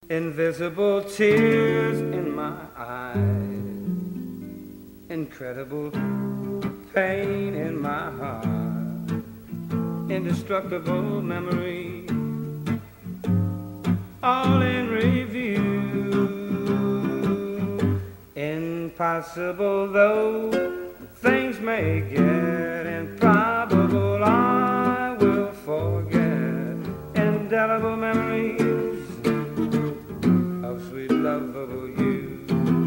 Invisible tears in my eyes, incredible pain in my heart, indestructible memory, all in review. Impossible though things may get, improbable I will forget. Indelible memories of sweet lovable you.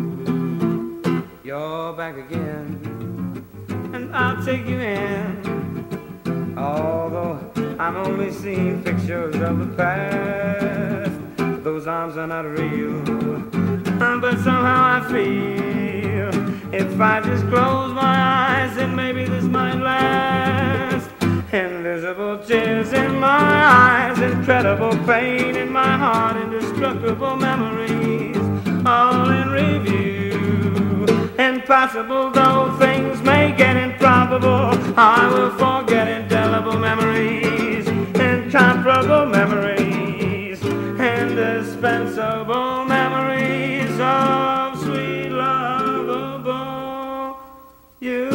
You're back again, and I'll take you in, although I'm only seeing pictures of the past. Those arms are not real, but somehow I feel if I just close my eyes, then maybe this might last. Invisible tears in my eyes, incredible pain in my heart, indestructible memories, all in review. Impossible though things may get, improbable I will forget. Indelible memories, incomparable memories, indispensable memories of sweet lovable you.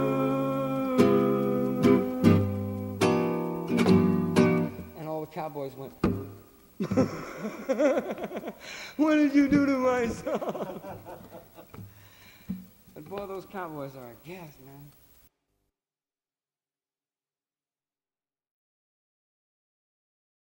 And all the cowboys went, what did you do to my son? But boy, those cowboys are a gas, man.